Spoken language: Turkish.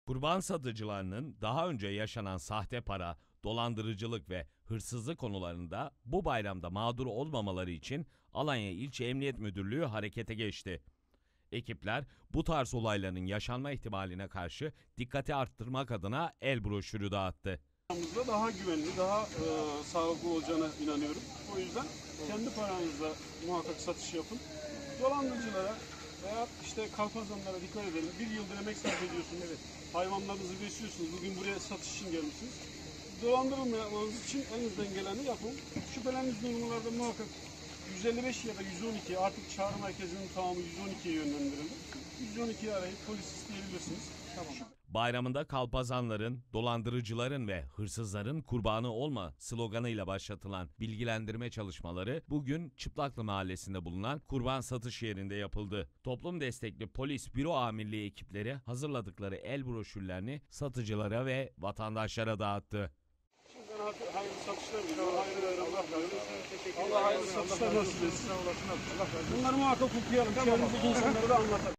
Kurban satıcılarının daha önce yaşanan sahte para, dolandırıcılık ve hırsızlık konularında bu bayramda mağdur olmamaları için Alanya İlçe Emniyet Müdürlüğü harekete geçti. Ekipler bu tarz olayların yaşanma ihtimaline karşı dikkati arttırmak adına el broşürü dağıttı. Daha güvenli, daha sağlıklı olacağına inanıyorum. O yüzden kendi paranızla muhakkak satış yapın. Dolandırıcılara veya işte kalpazanlara dikkat edelim. Bir yıldır emek sarf ediyorsunuz. Evet. Hayvanlarınızı besliyorsunuz. Bugün buraya satış için gelmişsiniz. Dolandırılmamanız için elinizden geleni yapın. Şüphelendiğiniz durumlarda muhakkak 155 ya da 112 artık çağrı merkezinin tamamı 112'ye yönlendirildi. 112'yi arayıp polis isteyebilirsiniz. Tamam. Bayramında kalpazanların, dolandırıcıların ve hırsızların kurbanı olma sloganıyla başlatılan bilgilendirme çalışmaları bugün Çıplaklı Mahallesi'nde bulunan kurban satış yerinde yapıldı. Toplum destekli polis büro amirliği ekipleri hazırladıkları el broşürlerini satıcılara ve vatandaşlara dağıttı. Şimdiden hayırlı satışlar diliyorum. Hayırlı bayramlar. Allah hayırlı satışlar nasip etsin. Bunları muhakkak okuyalım. Çevremizdeki insanlara da anlatalım.